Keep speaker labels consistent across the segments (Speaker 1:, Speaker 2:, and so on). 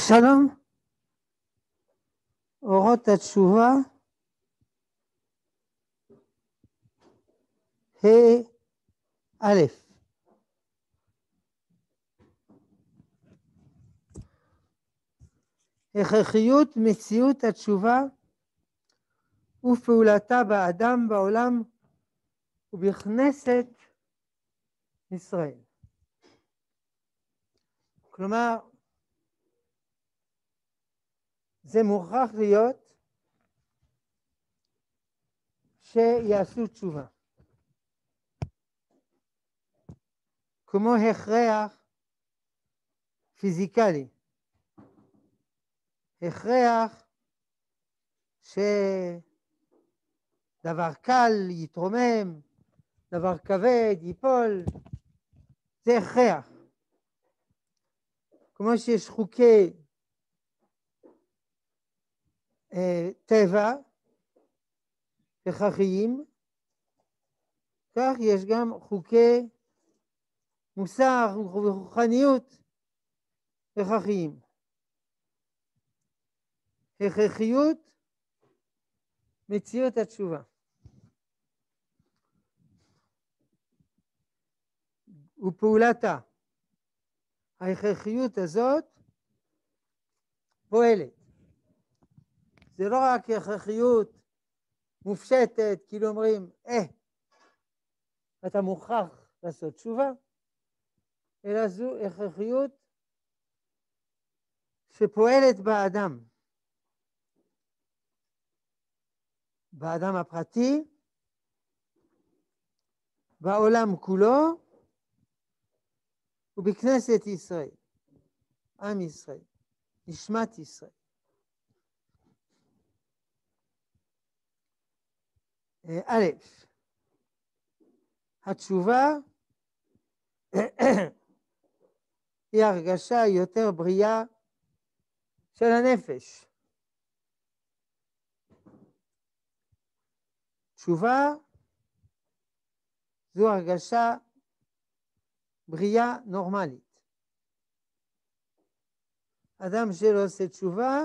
Speaker 1: שלום, אורות התשובה, א', הכרחיות מציאות התשובה ופעולתה באדם, בעולם ובכנסת ישראל. כלומר, זה מוכרח להיות שיעשו תשובה. כמו הכרח פיזיקלי. הכרח שדבר קל יתרומם, דבר כבד ייפול, זה הכרח. כמו שיש חוקי טבע הכרחיים, כך יש גם חוקי מוסר ורוחניות הכרחיים. הכרחיות מציאות התשובה. ופעולתה. ההכרחיות הזאת פועלת. זה לא רק הכרחיות מופשטת, כאילו אומרים, אתה מוכרח לעשות תשובה, אלא זו הכרחיות שפועלת באדם. באדם הפרטי, בעולם כולו, ובכנסת ישראל, עם ישראל, נשמת ישראל. א', התשובה היא הרגשה יותר בריאה של הנפש. תשובה זו הרגשה בריאה נורמלית. אדם שלא עושה תשובה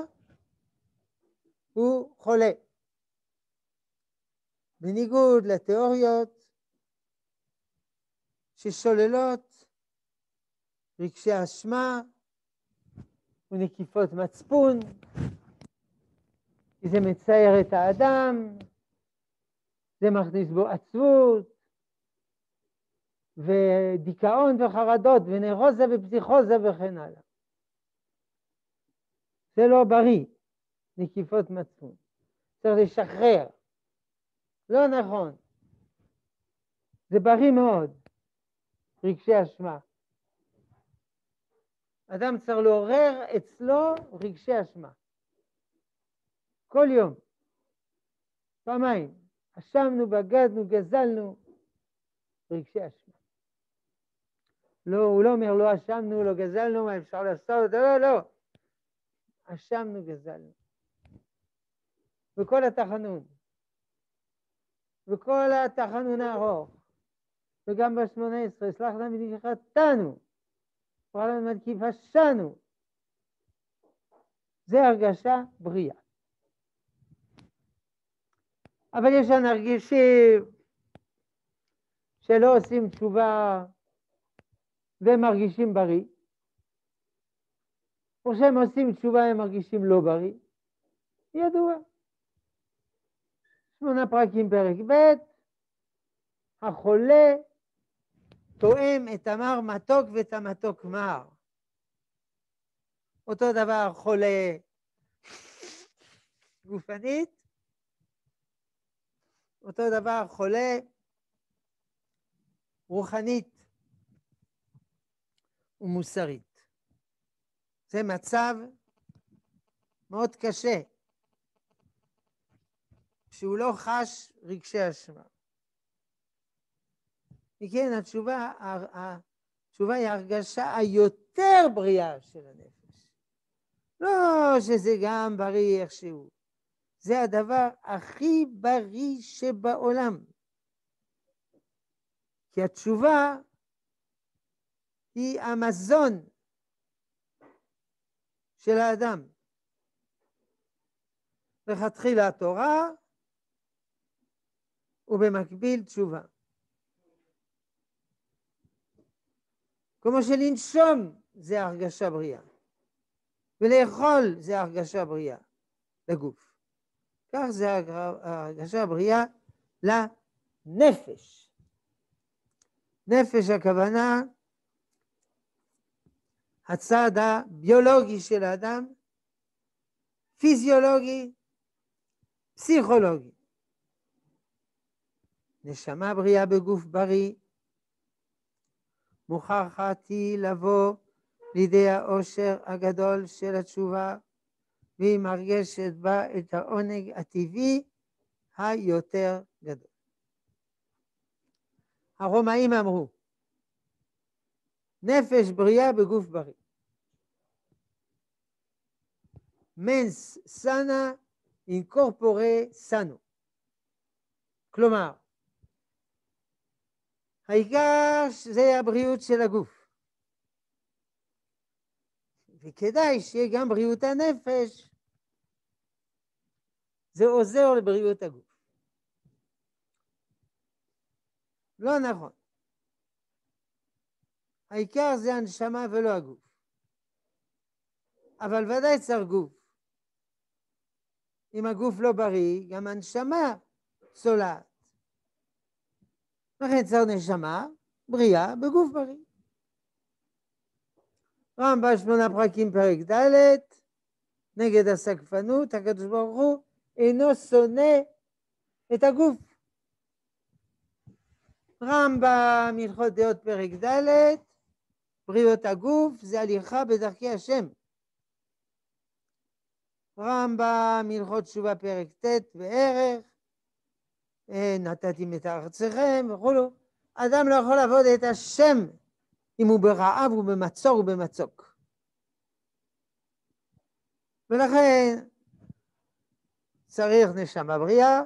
Speaker 1: הוא חולה. בניגוד לתיאוריות ששוללות רגשי אשמה ונקיפות מצפון, כי זה מצייר את האדם, זה מכניס בו עצבות ודיכאון וחרדות ונרוזה ופסיכוזה וכן הלאה. זה לא בריא, נקיפות מצפון. צריך לשחרר. לא נכון. זה בריא מאוד, רגשי אשמה. אדם צריך לעורר אצלו רגשי אשמה. כל יום. פעמיים. אשמנו, בגדנו, גזלנו. רגשי אשמה. לא, הוא לא אומר, לא אשמנו, לא גזלנו, מה אפשר לעשות? לא. אשמנו, גזלנו. וכל התחנון. וכל התחנון הארוך. וגם ב-18, סלח לנו שחטאנו. פרלן מדקיף השנו. זה הרגשה בריאה. אבל יש אנשים שלא עושים תשובה והם מרגישים בריא. או שהם עושים תשובה הם מרגישים לא בריא. ידוע. 8 פרקים פרק ב', החולה תואם את המר מתוק ואת המתוק מר. אותו דבר חולה גופנית, אותו דבר חולה רוחנית ומוסרית. זה מצב מאוד קשה, שהוא לא חש רגשי אשמה. וכן, התשובה היא הרגשה היותר בריאה של הנפש. לא שזה גם בריא איכשהו. זה הדבר הכי בריא שבעולם. כי התשובה היא המזון של האדם. לכתחילה התורה, ובמקביל תשובה. כמו שלנשום זה הרגשה בריאה, ולאכול זה הרגשה בריאה לגוף. כך זה הרגשה בריאה לנפש. נפש הכוונה, הצד הביולוגי של האדם, פיזיולוגי, פסיכולוגי. נשמה בריאה בגוף בריא, מוכרחת היא לבוא לידי העושר הגדול של התשובה, והיא מרגשת בה את העונג הטבעי היותר גדול. הרומאים אמרו, נפש בריאה בגוף בריא. מנס סנה אינקורפורה סנו. כלומר, העיקר זה הבריאות של הגוף. וכדאי שיהיה גם בריאות הנפש. זה עוזר לבריאות הגוף. לא נכון. העיקר זה הנשמה ולא הגוף. אבל ודאי צריך גוף. אם הגוף לא בריא, גם הנשמה צולעת. לכן צריך נשמה בריאה בגוף בריא. רמב"ם 8 פרקים פרק ד', נגד הסקפנות, הקדוש ברוך הוא אינו שונא את הגוף. רמב"ם הלכות דעות פרק ד', בריאות הגוף זה הליכה בדרכי השם. רמב"ם הלכות תשובה פרק ט' וערך, נתתם את ארצכם וכולו. אדם לא יכול לעבוד את השם אם הוא ברעב ובמצור ובמצוק. ולכן צריך נשמה בריאה,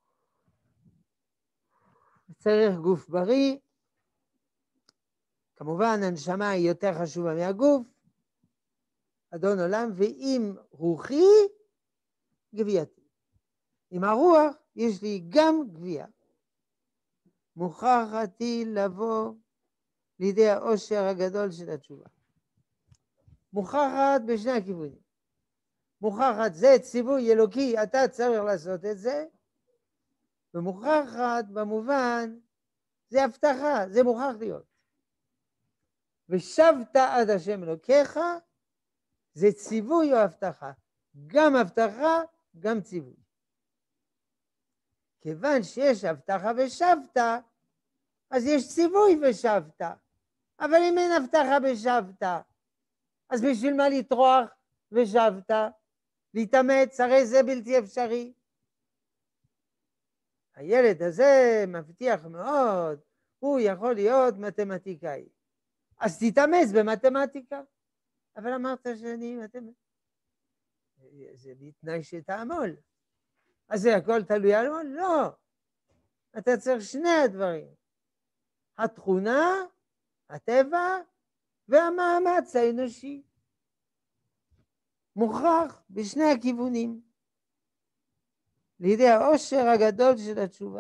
Speaker 1: צריך גוף בריא. כמובן הנשמה היא יותר חשובה מהגוף, אדון עולם, ואם רוחי גבייתי. עם הרוח יש לי גם גבייה. מוכרחת היא לבוא לידי העושר הגדול של התשובה. מוכרחת בשני הכיוונים. מוכרחת זה ציווי אלוקי, אתה צריך לעשות את זה, ומוכרחת במובן זה הבטחה, זה מוכרח להיות. ושבת עד השם אלוקיך, זה ציווי או הבטחה. גם הבטחה, גם ציווי. כיוון שיש הבטחה ושבת, אז יש ציווי ושבת. אבל אם אין הבטחה ושבת, אז בשביל מה לטרוח ושבת? להתאמץ, הרי זה בלתי אפשרי. הילד הזה מבטיח מאוד, הוא יכול להיות מתמטיקאי. אז תתאמץ במתמטיקה. אבל אמרת שאני מתמטיקאי. זה בתנאי שתעמול. אז זה הכל תלוי על עמול? לא. אתה צריך שני הדברים. התכונה, הטבע והמאמץ האנושי. מוכרח בשני הכיוונים. לידי העושר הגדול של התשובה.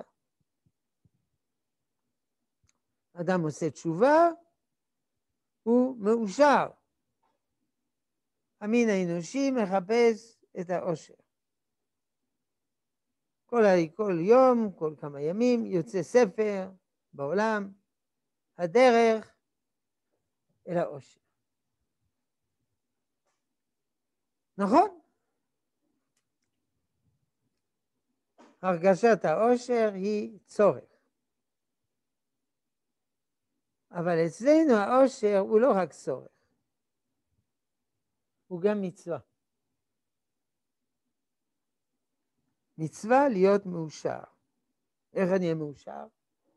Speaker 1: אדם עושה תשובה, הוא מאושר. המין האנושי מחפש את העושר. כל יום, כל כמה ימים, יוצא ספר בעולם, הדרך אל העושר. נכון? הרגשת העושר היא צורך. אבל אצלנו העושר הוא לא רק צורך, הוא גם מצווה. מצווה להיות מאושר. איך אני אהיה מאושר?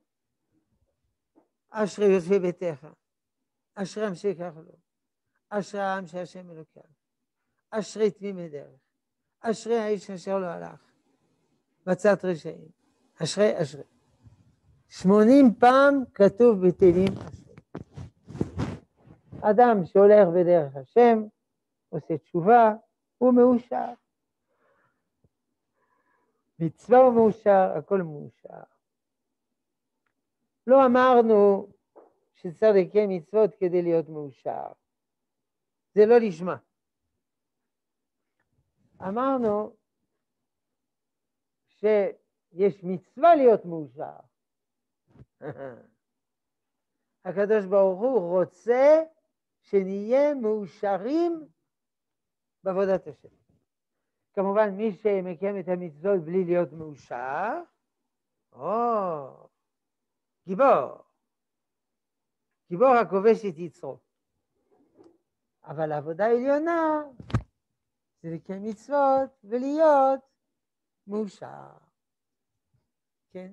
Speaker 1: אשרי יושבי ביתך, אשרי אנשי כחלון, אשרי העם שהשם אלוקיו, אשרי תמימי דרך, אשרי האיש אשר לא הלך בצעת רשעים, אשרי אשרי. 80 פעם כתוב בתהילים אשרי. אדם שהולך בדרך השם, עושה תשובה, הוא מאושר. מצווה הוא מאושר, הכל מאושר. לא אמרנו שצריך לקיים מצוות כדי להיות מאושר. זה לא לשמה. אמרנו שיש מצווה להיות מאושר. הקדוש ברוך הוא רוצה שנהיה מאושרים בעבודת השם. כמובן מי שמקיים את המצוות בלי להיות מאושר, גיבור. גיבור הכובש את יצרו. אבל העבודה העליונה זה לקיים מצוות ולהיות מאושר. כן?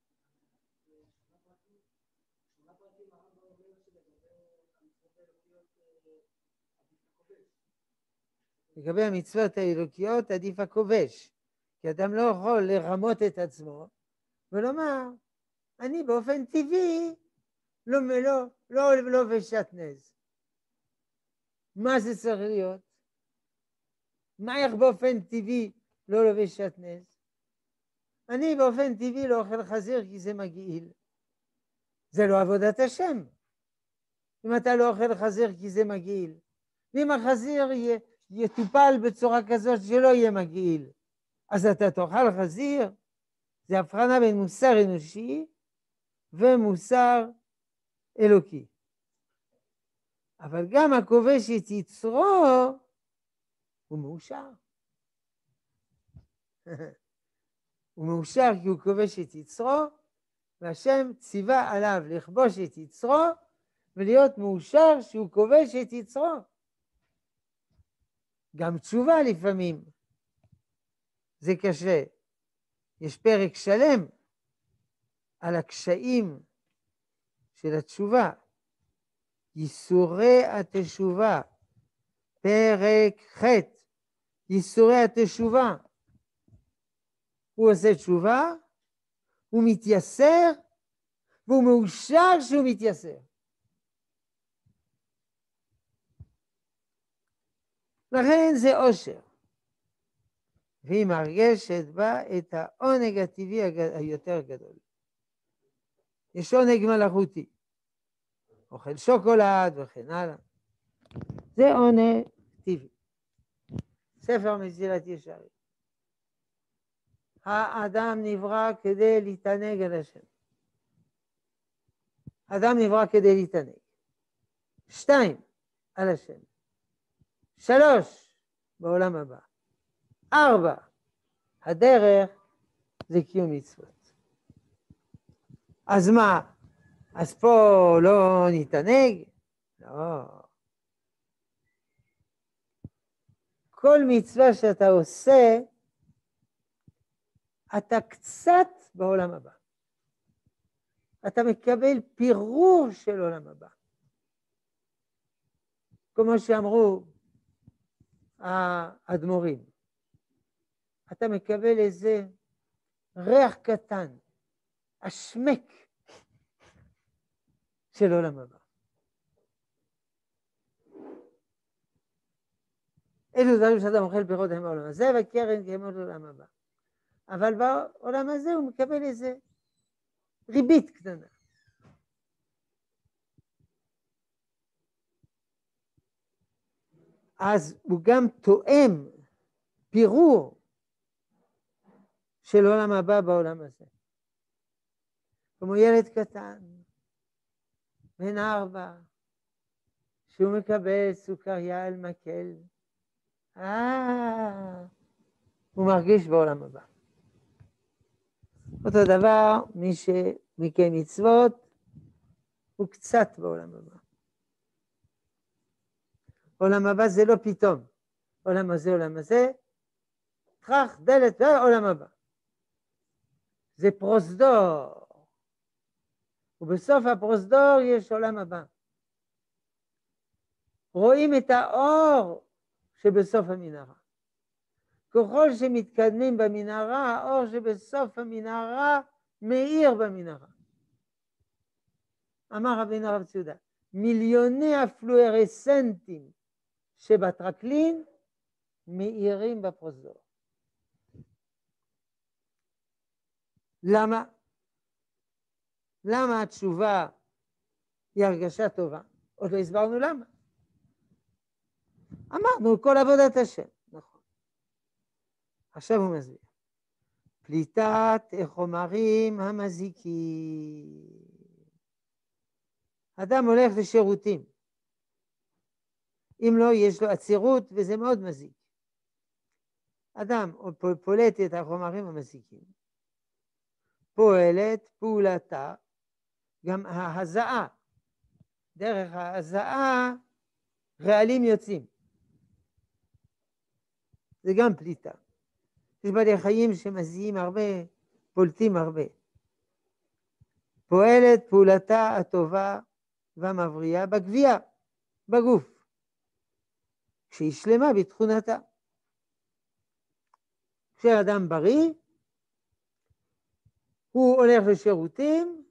Speaker 1: לגבי המצוות האלוקיות עדיף הכובש, כי אדם לא יכול לרמות את עצמו ולומר, אני באופן טבעי לא לובש שעטנז. מה זה צריך להיות? מה איך באופן טבעי לא לובש שעטנז? אני באופן טבעי לא אוכל חזיר כי זה מגעיל. זה לא עבודת השם. אם אתה לא אוכל חזיר כי זה מגעיל. ואם החזיר יטופל בצורה כזאת שלא יהיה מגעיל, אז אתה תאכל חזיר. זה הבחנה בין מוסר אנושי ומוסר אלוקי. אבל גם הכובש את יצרו הוא מאושר. הוא מאושר כי הוא כובש את יצרו, והשם ציווה עליו לכבוש את יצרו ולהיות מאושר שהוא כובש את יצרו. גם תשובה לפעמים זה קשה. יש פרק שלם על הקשיים של התשובה. ייסורי התשובה, פרק ח', ייסורי התשובה. הוא עושה תשובה, הוא מתייסר, והוא מאושר שהוא מתייסר. לכן זה אושר. והיא מרגשת בה את העונג הטבעי היותר גדול. יש עונג מלאכותי. אוכל שוקולד וכן הלאה. זה עונג טבעי. ספר מסילת ישרים. האדם נברא כדי להתענג על השם. האדם נברא כדי להתענג. 2, על השם. 3, בעולם הבא. 4, הדרך זה קיום מצוות. אז מה? אז פה לא נתענג? לא. כל מצווה שאתה עושה, אתה קצת בעולם הבא. אתה מקבל פירור של עולם הבא. כמו שאמרו האדמו"רים, אתה מקבל איזה ריח קטן, השמק של עולם הבא. אלו דברים שאדם אוכל פירות הם בעולם הזה, והקרן כמו לעולם הבא. אבל בעולם הזה הוא מקבל איזה ריבית קטנה. אז הוא גם תואם פירור של עולם הבא בעולם הזה. כמו ילד קטן, בן 4, שהוא מקבל סוכריה על מקל, הוא מרגיש בעולם הבא. אותו דבר, מי שמקיים מצוות, הוא קצת בעולם הבא. עולם הבא זה לא פתאום. עולם הזה, טרח, דלת, עולם הבא. זה פרוזדור. ובסוף הפרוזדור יש עולם הבא. רואים את האור שבסוף המנהרה. ככל שמתקדמים במנהרה, האור שבסוף המנהרה מאיר במנהרה. אמר רבינו הרב ציודה, מיליוני הפלוארסנטים שבטרקלין מאירים בפרוזדור. למה? למה התשובה היא הרגשה טובה? עוד לא הסברנו למה. אמרנו כל עבודת השם, נכון. עכשיו הוא מסביר. פליטת החומרים המזיקים. אדם הולך לשירותים. אם לא, יש לו עצירות וזה מאוד מזיק. אדם פולט את החומרים המזיקים. פועלת פעולתה גם ההזעה. דרך ההזעה רעלים יוצאים. זה גם פליטה. יש בעלי חיים שמזיעים הרבה, פולטים הרבה. פועלת פעולתה הטובה והמבריאה בגבייה, בגוף, כשהיא שלמה בתכונתה. כשאדם בריא, הוא הולך לשירותים,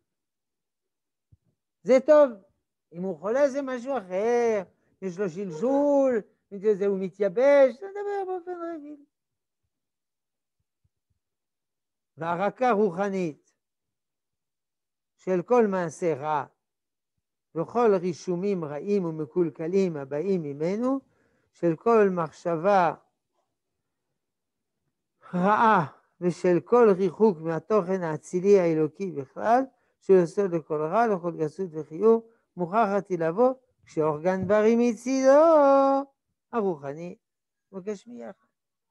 Speaker 1: זה טוב. אם הוא חולה זה משהו אחר, יש לו שלשול, הוא מתייבש, זה דבר באופן רגיל. והרקה רוחנית של כל מעשה רע וכל רישומים רעים ומקולקלים הבאים ממנו, של כל מחשבה רעה ושל כל ריחוק מהתוכן האצילי האלוקי בכלל, שהוא יסוד לכל רע, לכל גסות וחיור, מוכרחת לבוא כשאורגן בריא מצידו הרוחני וגשמי יחד.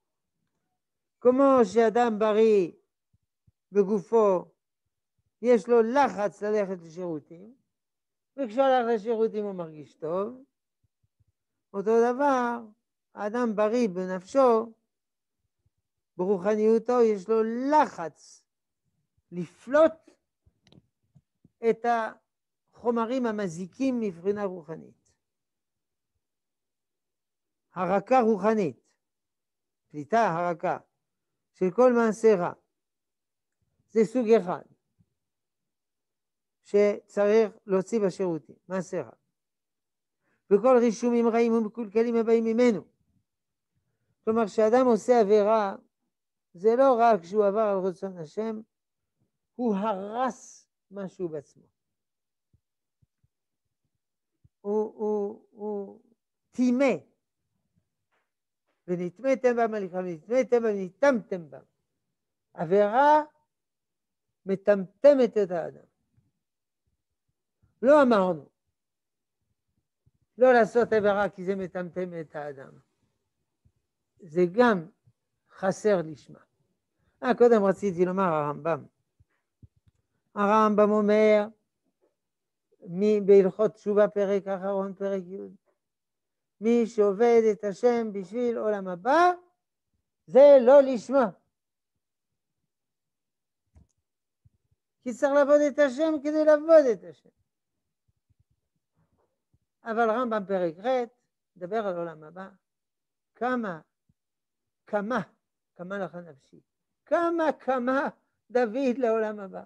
Speaker 1: כמו שאדם בריא בגופו יש לו לחץ ללכת לשירותים, וכשהוא הולך לשירותים הוא מרגיש טוב, אותו דבר, האדם בריא בנפשו, ברוחניותו יש לו לחץ לפלוט את החומרים המזיקים מבחינה רוחנית. הרקה רוחנית, פליטה הרקה של כל מעשה רע, זה סוג אחד שצריך להוציא בשירותים, מעשה רע. וכל רישומים רעים ומקולקלים הבאים ממנו. כלומר, כשאדם עושה עבירה, זה לא רק שהוא עבר על רצון השם, הוא הרס משהו בעצמו. הוא טימא. ונטמאתם בם הליכה, ונטמאתם בם, ניטמתם בם. עבירה מטמטמת את האדם. לא אמרנו לא לעשות עבירה כי זה מטמטם את האדם. זה גם חסר לשמה. קודם רציתי לומר הרמב"ם. הרמב"ם אומר בהלכות תשובה פרק אחרון, פרק י', מי שעובד את השם בשביל עולם הבא, זה לא לשמה. כי צריך לעבוד את השם כדי לעבוד את השם. אבל רמב"ם פרק ח' מדבר על עולם הבא. כמה לך נפשי. כמה דוד לעולם הבא.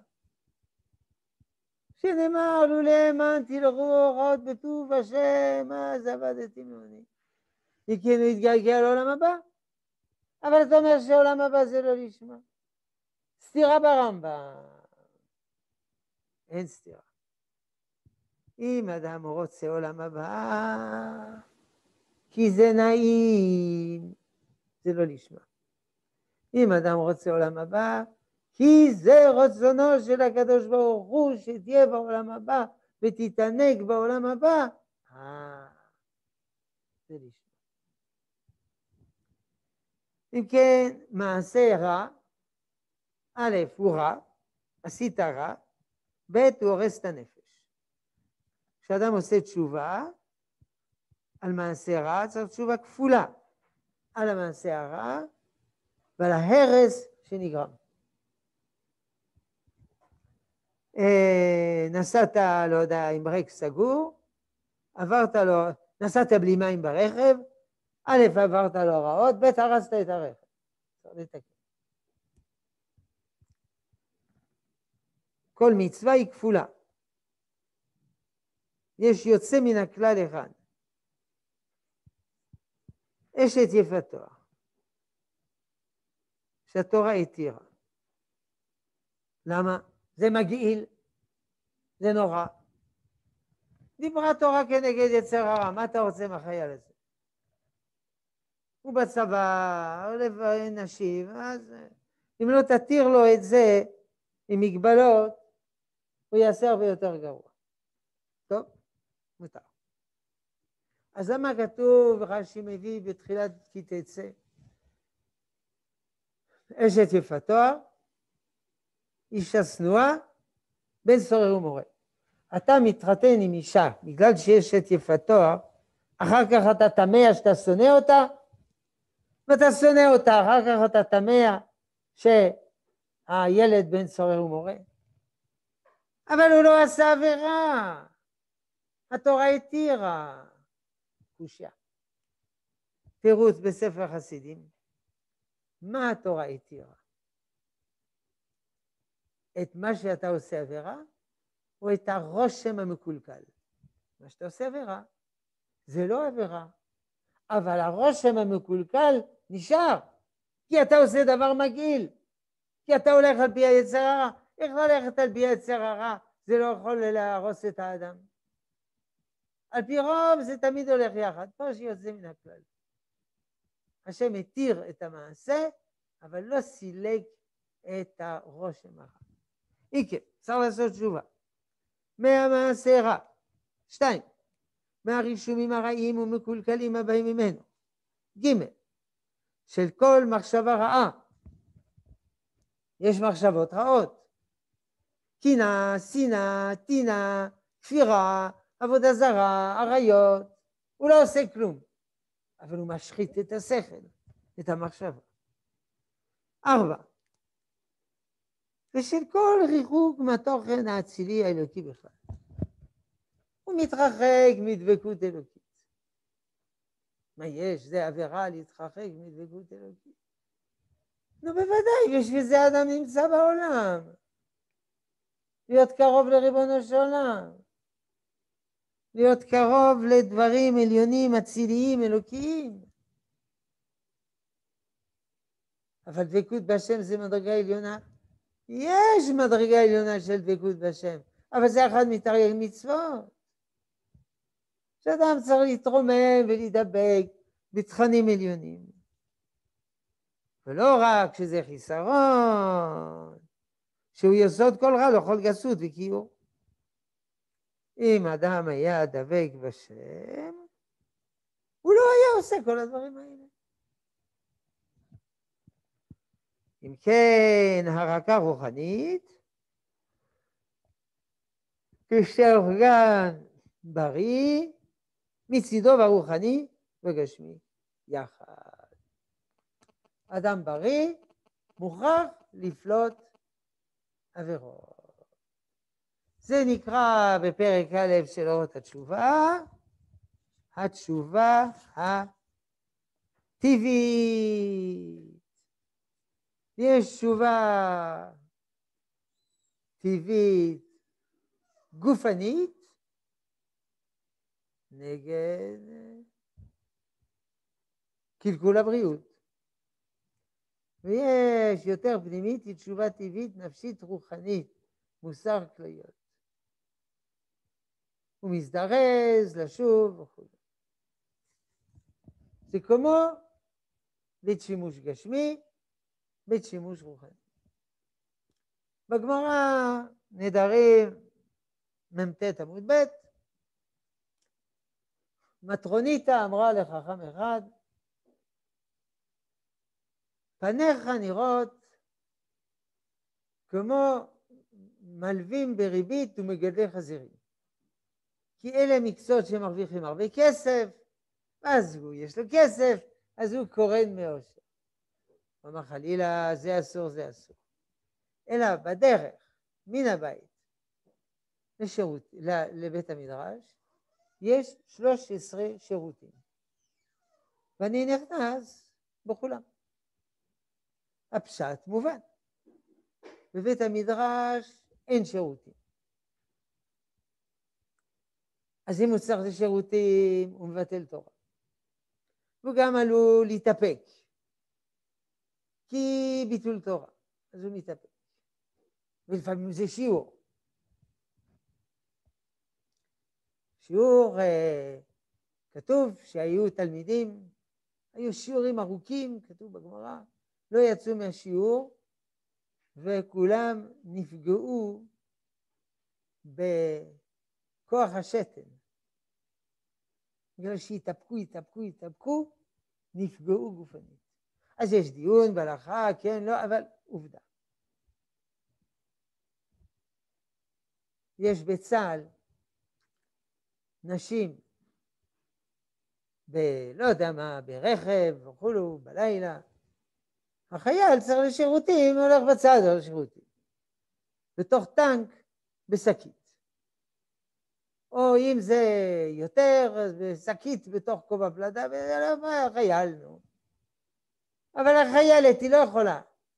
Speaker 1: שנאמר לו האמנתי לרוח הוראות בטוב השם, אז עבדתי ממני. כי הוא התגעגע לעולם הבא. אבל אתה אומר שעולם הבא זה לא לשמה. סתירה ברמב"ם. אין סתירה. אם אדם רוצה עולם הבא, כי זה נעים, זה לא לשמה. אם אדם רוצה עולם הבא, כי זה רצונו של הקדוש ברוך הוא, שתהיה בעולם הבא, ותתענג בעולם הבא, זה לשמה. אם כן, מעשה רע, א' הוא רע, עשית רע, ב' הוא הורס את הנפש. כשאדם עושה תשובה על מעשה רע, צריך תשובה כפולה על המעשה הרע ועל ההרס שנגרם. נסעת, לא יודע, עם ברק סגור, נסעת בלי מים ברכב, א' עברת לו רעות, ב' הרסת את הרכב. צריך לתקן. כל מצווה היא כפולה. יש יוצא מן הכלל אחד. אשת יפת תואר, שהתורה התירה. למה? זה מגעיל, זה נורא. דיברה תורה כנגד יצר הרע, מה אתה רוצה מהחייל הזה? הוא בצבא, הוא לברר נשים, אז אם לא תתיר לו את זה עם מגבלות, הוא יעשה הרבה יותר גרוע. טוב, מותר. אז למה כתוב, רש"י מביא בתחילת כי תצא, אשת יפת תואר, אישה שנואה, בן סורר ומורה. אתה מתחתן עם אישה בגלל שיש אשת יפת תואר, אחר כך אתה תמה שאתה שונא אותה, ואתה שונא אותה, אחר כך אתה תמה שהילד בן סורר ומורה. אבל הוא לא עשה עבירה, התורה התירה. קושיה. פירוט בספר חסידים. מה התורה התירה? את מה שאתה עושה עבירה, או את הרושם המקולקל? מה שאתה עושה עבירה, זה לא עבירה, אבל הרושם המקולקל נשאר, כי אתה עושה דבר מגעיל, כי אתה הולך על פי היצר הרע. איך ללכת על פי היצר הרע? זה לא יכול להרוס את האדם. על פי רוב זה תמיד הולך יחד, פה שיוצא מן הכלל. השם התיר את המעשה, אבל לא סילק את הרושם הרע. איקה, צריך לעשות תשובה. מהמעשה רע. 2. מהרישומים הרעים ומקולקלים הבאים ממנו. ג' של כל מחשבה רעה. יש מחשבות רעות. קינה, שנאה, טינה, כפירה, עבודה זרה, עריות. הוא לא עושה כלום, אבל הוא משחית את השכל, את המחשבה. 4. ושל כל ריחוק מהתוכן האצילי האלוקי בכלל. הוא מתרחק מדבקות אלוקית. מה יש? זה עבירה להתרחק מדבקות אלוקית? נו בוודאי, בשביל זה אדם נמצא בעולם. להיות קרוב לריבונו של עולם. להיות קרוב לדברים עליונים, אציליים, אלוקיים. אבל דבקות בהשם זה מדרגה עליונה. יש מדרגה עליונה של דבקות בהשם, אבל זה אחד מתרי"ג מצוות. שאדם צריך להתרומם ולהידבק בתכנים עליונים. ולא רק שזה חיסרון, שהוא יסוד כל רע לכל גסות וכיעור. אם אדם היה דבק בשם, הוא לא היה עושה כל הדברים האלה. אם כן, הרקה רוחנית, כשאורגן בריא, מצידו והרוחני וגשמי יחד. אדם בריא מוכרח לפלוט עבירות. זה נקרא בפרק א' של אורות התשובה, התשובה הטבעית. יש תשובה טבעית גופנית נגד קלקול הבריאות. ויש יותר פנימית, היא תשובה טבעית, נפשית, רוחנית, מוסר כליות. הוא מזדרז, לשוב וכו'. זה כמו בית שימוש גשמי, בית שימוש רוחני. בגמרא נדרים מ"ט עמוד ב', מטרוניתא אמרה לחכם אחד, פניך נראות כמו מלווים בריבית ומגדלי חזירים. כי אלה מקצועות שמרוויחים הרבה כסף, אז הוא יש לו כסף, אז הוא קורן מאושר. הוא אמר חלילה, זה אסור, זה אסור. אלא בדרך, מן הבית, לבית המדרש, יש 13 שירותים. ואני נכנס בכולם. הפשט מובן. בבית המדרש אין שירותים. אז אם הוא צריך לשירותים, הוא מבטל תורה. והוא גם עלול להתאפק, כי ביטול תורה, אז הוא מתאפק. ולפעמים זה שיעור. שיעור, כתוב שהיו תלמידים, היו שיעורים ארוכים, כתוב בגמרא, לא יצאו מהשיעור, וכולם נפגעו בכוח השתן. בגלל שהתאפקו, נפגעו גופנית. אז יש דיון בהלכה, כן, לא, אבל עובדה. יש בצה"ל נשים, לא יודע מה, ברכב וכולו, בלילה. החייל צריך לשירותים, הולך בצד לשירותים. בתוך טנק, בשקית. או אם זה יותר, אז בשקית בתוך כובע פלדה, וזה חייל, נו. אבל החיילת היא לא יכולה.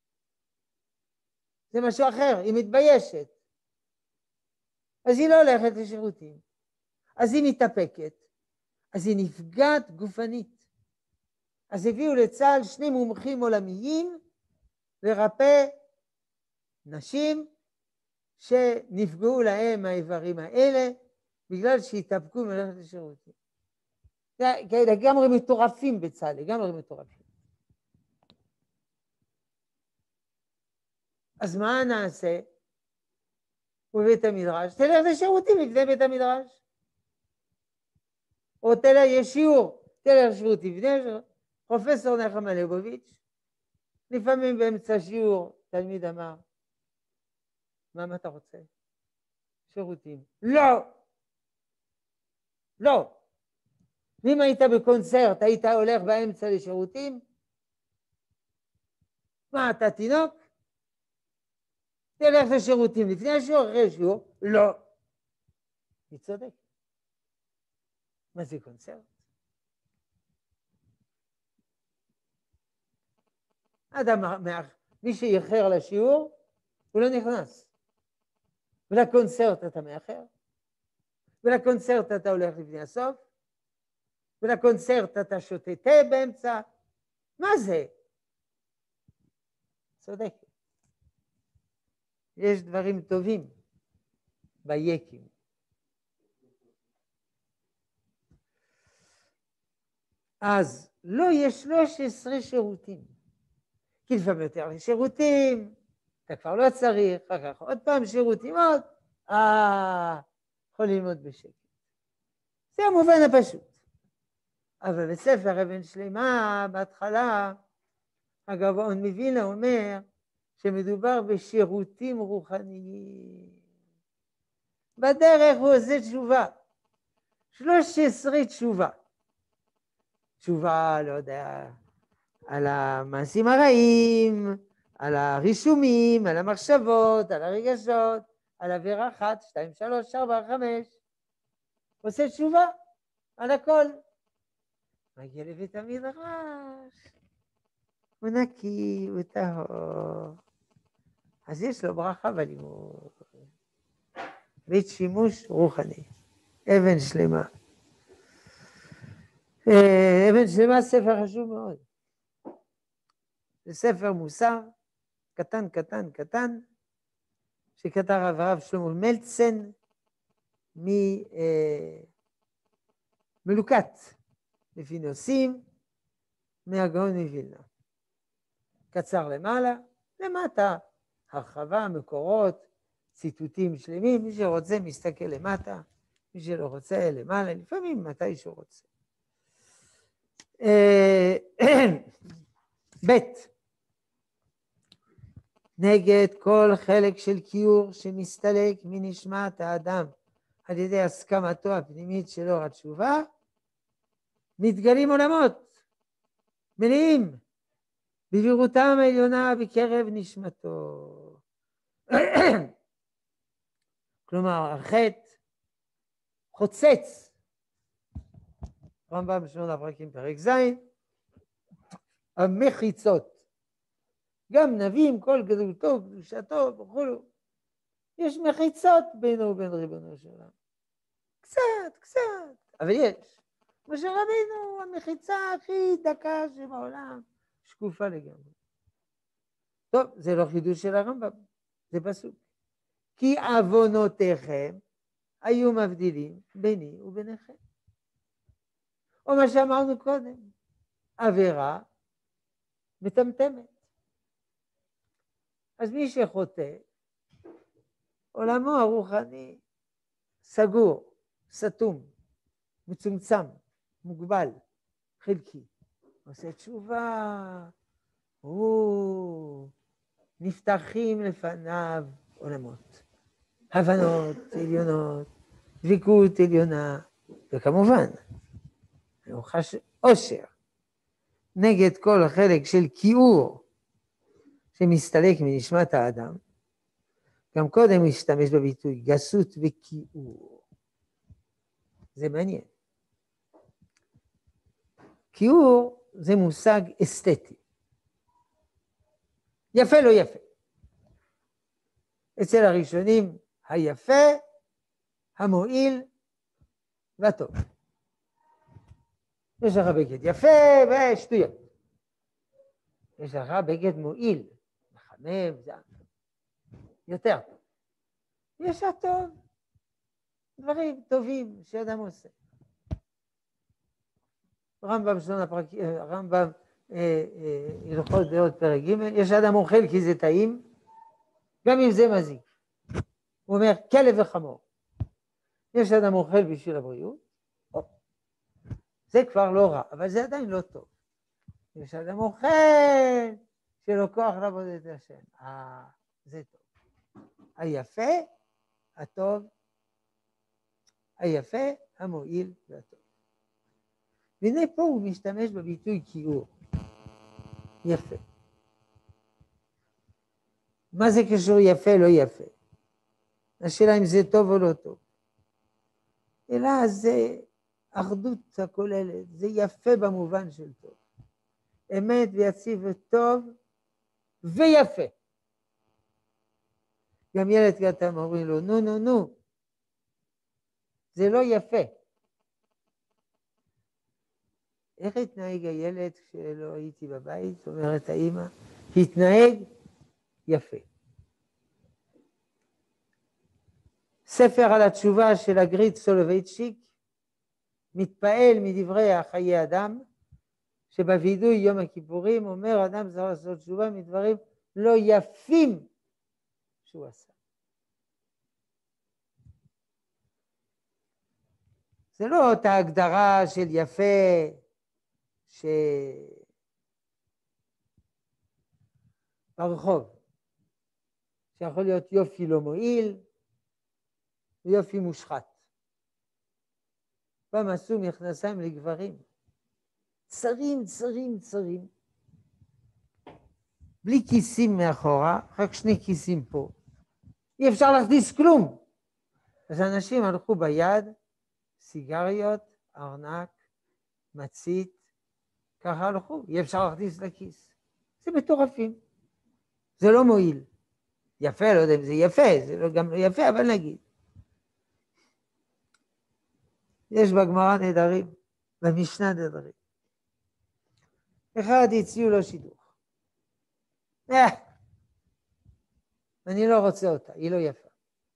Speaker 1: זה משהו אחר, היא מתביישת. אז היא לא הולכת לשירותים. אז היא מתאפקת. אז היא נפגעת גופנית. אז הביאו לצה"ל 2 מומחים עולמיים לרפא נשים שנפגעו להם האיברים האלה בגלל שהתאפקו מלכת לשירותים. לגמרי מטורפים בצה"ל, לגמרי מטורפים. אז מה נעשה? בבית המדרש, תלך לשירותים לפני בית המדרש. או יש שיעור, תלך לשירותים לפני פרופסור נחמה ליבוביץ'. לפעמים באמצע שיעור תלמיד אמר, מה אתה רוצה? שירותים. לא. ואם היית בקונצרט, היית הולך באמצע לשירותים? מה, אתה תינוק? תלך לשירותים לפני השיעור, אחרי השיעור? לא. היא צודק. מה זה קונצרט? אדם, מי שיחר לשיעור, הוא לא נכנס. ולקונצרט אתה מאחר, ולקונצרט אתה הולך לפני הסוף, ולקונצרט אתה שותה תה באמצע. מה זה? צודק. יש דברים טובים ביקים. אז לא, יש 13 שירותים. כי לפעמים יותר לשירותים, אתה כבר לא צריך, אחר כך עוד פעם שירותים, עוד, יכול ללמוד בשקט. זה המובן הפשוט. אבל בספר אבן שלמה, בהתחלה, הגאון מווילנה אומר שמדובר בשירותים רוחניים. בדרך הוא עושה תשובה. 13 תשובה. תשובה, לא יודע, על המעשים הרעים, על הרישומים, על המחשבות, על הרגשות, על עבירה 1, 2, 3, 4, 5. עושה תשובה על הכל. מגיע לבית המדרש, הוא נקי, הוא טהור. אז יש לו ברכה בלימוד. בית שימוש רוחני. אבן שלמה. אבן שלמה ספר חשוב מאוד. זה ספר מוסר, קטן, שכתב הרב שלמה מלצן, מלוקט, לפי נושאים, מהגאון מווילנה. קצר למטה, הרחבה, מקורות, ציטוטים שלמים, מי שרוצה מסתכל למטה, מי שלא רוצה למעלה, לפעמים מתי שהוא רוצה. ב' נגד כל חלק של כיור שמסתלק מנשמת האדם על ידי הסכמתו הפנימית שלו התשובה, מתגלים עולמות מלאים בבירותם העליונה בקרב נשמתו. כלומר, החטא חוצץ, רמב"ם בשמונה פרקים פרק ז', המחיצות. גם נביאים, כל גדולתו, קדושתו וכו'. יש מחיצות בינו ובין ריבונו של עולם. קצת, אבל יש. כמו משה רבינו, המחיצה הכי דקה שבעולם, שקופה לגמרי. טוב, זה לא חידוש של הרמב"ם, זה פסוק. כי עוונותיכם היו מבדילים ביני וביניכם. או מה שאמרנו קודם, עבירה מטמטמת. אז מי שחוטא, עולמו הרוחני סגור, סתום, מצומצם, מוגבל, חלקי. עושה תשובה, נפתחים לפניו עולמות, הבנות עליונות, דבקות עליונה, וכמובן, הוא חש עושר נגד כל החלק של כיעור שמסתלק מנשמת האדם. גם קודם הוא השתמש בביטוי גסות וכיעור. זה מעניין. כיעור זה מושג אסתטי. יפה לא יפה. אצל הראשונים היפה, המועיל והטוב. יש לך בגד יפה ושטויות. יש לך בגד מועיל, מחמם, זה יותר טוב. יש הטוב, דברים טובים שאדם עושה. רמב"ם הלכות דעות פרק ג', יש אדם אוכל כי זה טעים, גם אם זה מזיק. הוא אומר כלב וחמור. יש אדם אוכל בשביל הבריאות, זה כבר לא רע, אבל זה עדיין לא טוב. יש אדם אוכל שלא כוח לעבוד את השם. זה טוב. היפה, הטוב, היפה, המועיל והטוב. והנה פה הוא משתמש בביטוי כיעור. יפה. מה זה קשור יפה לא יפה? השאלה אם זה טוב או לא טוב. אלא זה אחדות הכוללת, זה יפה במובן של טוב. אמת ויציב וטוב ויפה. גם ילד קטן אומרים לו, נו, זה לא יפה. איך התנהג הילד כשלא הייתי בבית? אומרת האמא, התנהג יפה. ספר על התשובה של הגריט סולובייצ'יק מתפעל מדברי החיי אדם, שבווידוי יום הכיפורים אומר אדם צריך לעשות תשובה מדברים לא יפים שהוא עשה. זה לא אותה הגדרה של יפה ברחוב, שיכול להיות יופי לא מועיל ויופי מושחת. פעם עשו מכנסיים לגברים, צרים, בלי כיסים מאחורה, רק 2 כיסים פה. אי אפשר להכניס כלום. אז אנשים הלכו ביד, סיגריות, ארנק, מצית, ככה הלכו, אי אפשר להכניס לכיס. זה מטורפים. זה לא מועיל. יפה, לא יודע אם זה יפה, זה גם לא יפה, אבל נגיד. יש בגמרא נדרים, במשנה נדרים. אחד הציעו לו שידוך. אני לא רוצה אותה, היא לא יפה.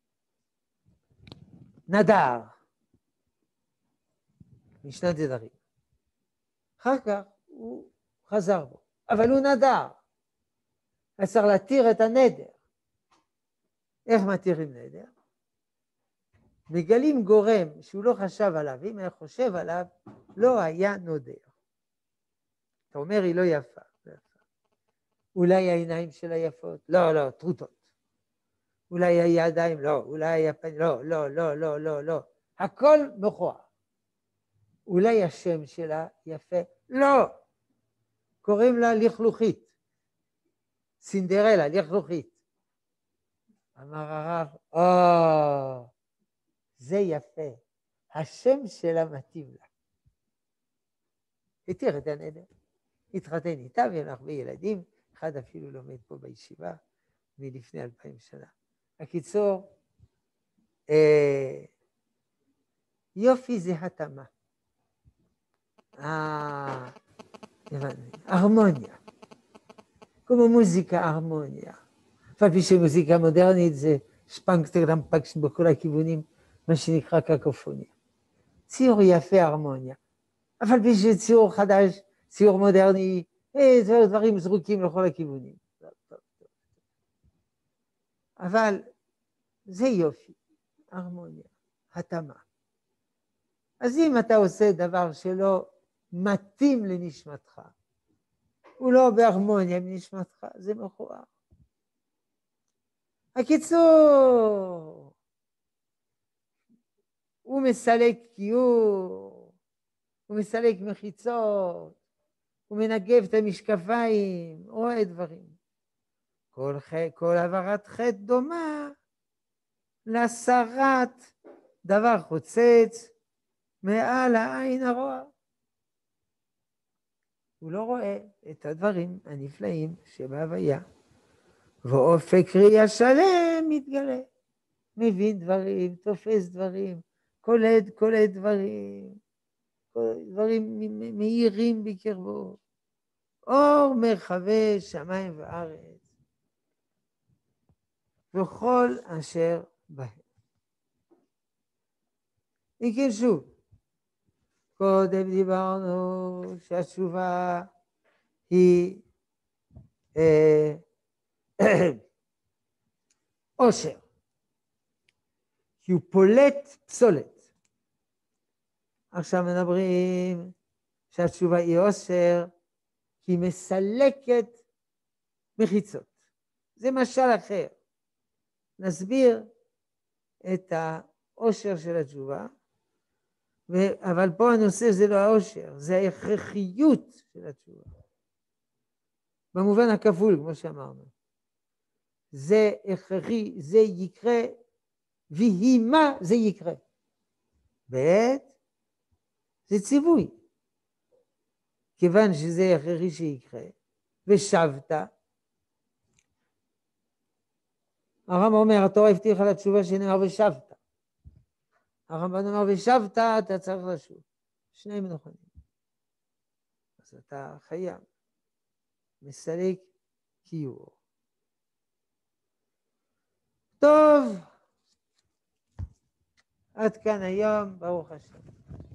Speaker 1: נדר. משנה נדרים. אחר כך הוא חזר בו, אבל הוא נדר. אז צריך להתיר את הנדר. איך מתירים נדר? מגלים גורם שהוא לא חשב עליו, אם היה חושב עליו, לא היה נודר. אתה אומר, היא לא יפה. אולי העיניים שלה יפות? לא, טרוטות. אולי הידיים? לא. אולי הפנים? לא. הכל מכוער. אולי השם שלה יפה? לא. קוראים לה לכלוכית. סינדרלה, לכלוכית. אמר הרב, זה יפה. השם שלה מתאים לה. התיר את הנדר. התחתן איתה ויש לה הרבה ילדים. אחד אפילו לומד פה בישיבה מלפני 2000 שנה. הקיצור, יופי זה התאמה. הרמוניה. כמו מוזיקה הרמוניה. אף פי שמוזיקה מודרנית זה שפנקטרדם פקשן בכל הכיוונים, מה שנקרא קקופוניה. ציור יפה הרמוניה. אף פי שציור חדש, ציור מודרני, דברים זרוקים לכל הכיוונים. אבל זה יופי, הרמוניה, התאמה. אז אם אתה עושה דבר שלא מתאים לנשמתך, הוא לא בהרמוניה בנשמתך, זה מכוער. הקיצור, הוא מסלק כיור, הוא מסלק מחיצות, הוא מנגב את המשקפיים, רואה דברים. כל עברת חטא דומה להסרת דבר חוצץ מעל העין הרוע. הוא לא רואה את הדברים הנפלאים שבהוויה, ואופק ראייה שלם מתגלה, מבין דברים, תופס דברים, קולט דברים, דברים מהירים בקרבו, אור מרחבי שמיים וארץ, וכל אשר בהם. אם כן שוב, קודם דיברנו שהתשובה היא עושר, כי הוא פולט פסולת. עכשיו מדברים שהתשובה היא עושר, כי היא מסלקת מחיצות. זה משל אחר. נסביר את העושר של התשובה, אבל פה הנושא זה לא העושר, זה ההכרחיות של התשובה. במובן הכפול, כמו שאמרנו. זה הכרחי, זה יקרה, והיא מה זה יקרה. בעת, זה ציווי. כיוון שזה הכרחי שיקרה, ושבת, הרמב"ם אומר, התורה הבטיחה לתשובה שנאמר ושבת. הרמב"ם אומר, ושבת, אתה צריך לשוב. שניהם נכונים. אז אתה חייב. מסלק כיור. טוב, עד כאן היום, ברוך השם.